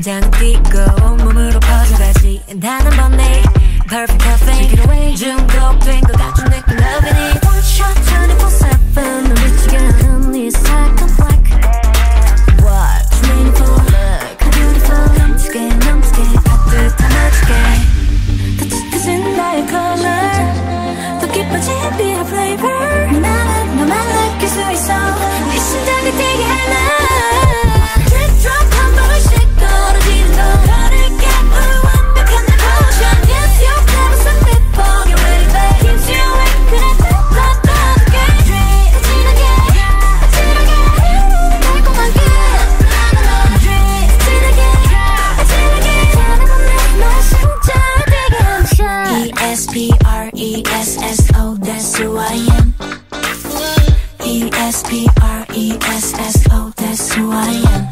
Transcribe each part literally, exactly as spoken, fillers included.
심장은 뛰고 온몸으로 퍼져가지 단 한 번에 Perfect cafe Take it away 중독된 것 같은 느낌 Loving it One shot twenty-four seven 널 미치게 하는 이 second black What you waiting for Look how beautiful 넘치게 넘치게 따뜻한 magic 더 짙어진 나의 color 더 깊어진 비의 flavor 나는 너만 느낄 수 있어 이 심장을 뛰게 하나 Drip drop 한 번씩 떨어지는 너 너를 깨물 완벽한 내 potion Yes you're never seen before Get ready babe Keeps you awake 그래 더 떠들게 Drip 진하게 진하게 달콤하게 Drip 진하게 진하게 잘해보네 너의 심장을 뛰게 하는 E S P R E S S O That's who I am E S P R E S S O That's who I am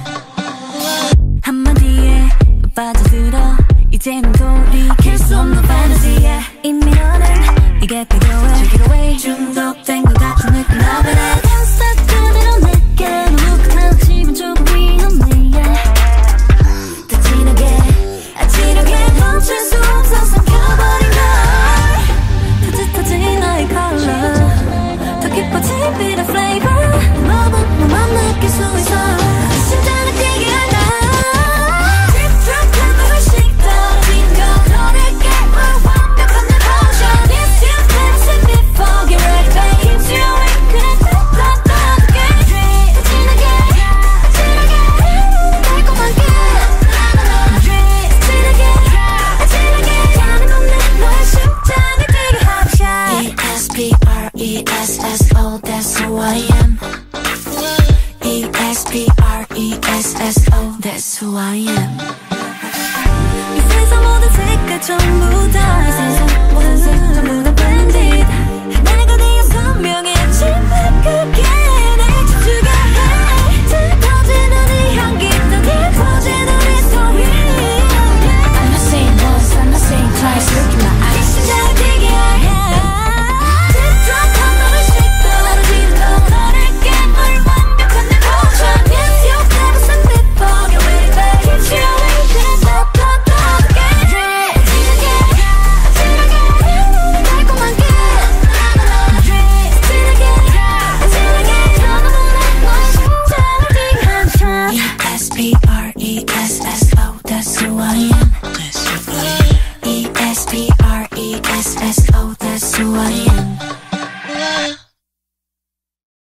한마디에 빠져들어 이제는 돌이킬 수 없는 fantasy에 이미 너는 이게 필요해 Take it away 중독된 것 같은 느낌 Love it Can't stop 그대로 내게 너무 끝나지만 조금 위험해 yeah. 더 진하게 아 진하게 멈출 수 없어 삼켜버린 걸 더 짙어진 너의 color 더 깊어진 비의 flavor Love 너만 느낄 수 있어 심장을 뛰게 한다 Drip drop 한 번씩 떨어지는 거 너를 깨물 완벽한 내 potion Yes you've never seen before Get ready babe Keeps you awake 그래 더 떠들게 Drip 진하게 진하게 달콤하게 Drip 진하게 진하게 잘해보네 너의 심장을 뛰게 하자 E S P R E S S O That's who I am E S P R E S S O That's who I am 이 세상 모든 색깔 전부 다이 세상 모든 색 전부 다 blended 내가 네 선명해지만 그게 날 춤추게 해 짙어지는 이 향기 더 깊어지는 이 소리 I'm not saying once, I'm not saying twice Look in my eyes 심장을 뛰게 해 Drip drop 한 번씩 떨어지는 거 너를 깨물 완벽한 내 potion Yes you've never seen before Get ready babe Keeps you awake 그래 더 떠들게 Drip 진하게 진하게 달콤하게 Drip 진하게 진하게 전화보내 너의 심장을 뛰게 하자 E S P R E S S O That's who I am E S P R E S S O That's who I am